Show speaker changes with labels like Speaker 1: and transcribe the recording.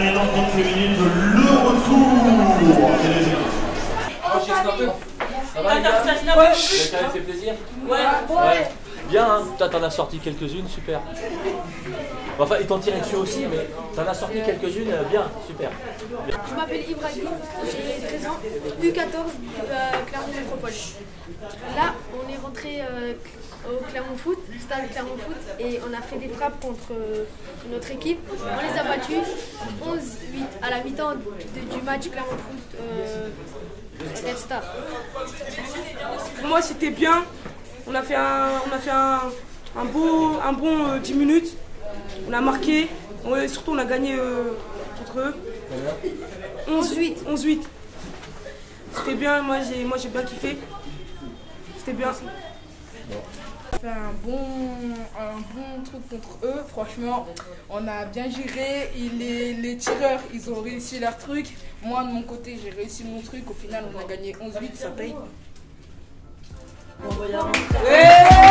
Speaker 1: dernière rencontre féminine de le retour.
Speaker 2: Ça va, les gars?
Speaker 3: Ouais.
Speaker 2: Ça t'a fait plaisir?
Speaker 3: Ouais.
Speaker 2: Bien, hein? Toi, t'en as sorti quelques-unes, super. Enfin, ils t'ont tiré dessus aussi, mais t'en as sorti quelques-unes, bien, super.
Speaker 4: Je m'appelle Ibrahim, j'ai 13 ans, U14 Clermont Métropole. Là, on est rentré au Clermont Foot, stade Clermont Foot, et on a fait des frappes contre notre équipe. On les a battus 11-8 à la mi-temps du match Clermont Foot Red Star.
Speaker 3: Pour moi, c'était bien. On a fait un bon 10 minutes. On a marqué. Surtout, on a gagné contre eux. 11-8. C'était bien. Moi, j'ai bien kiffé. C'était bien.
Speaker 5: On a fait un bon truc contre eux. Franchement, on a bien géré. Les tireurs, ils ont réussi leur truc. Moi, de mon côté, j'ai réussi mon truc. Au final, on a gagné 11-8. Ça paye.
Speaker 3: Ouais.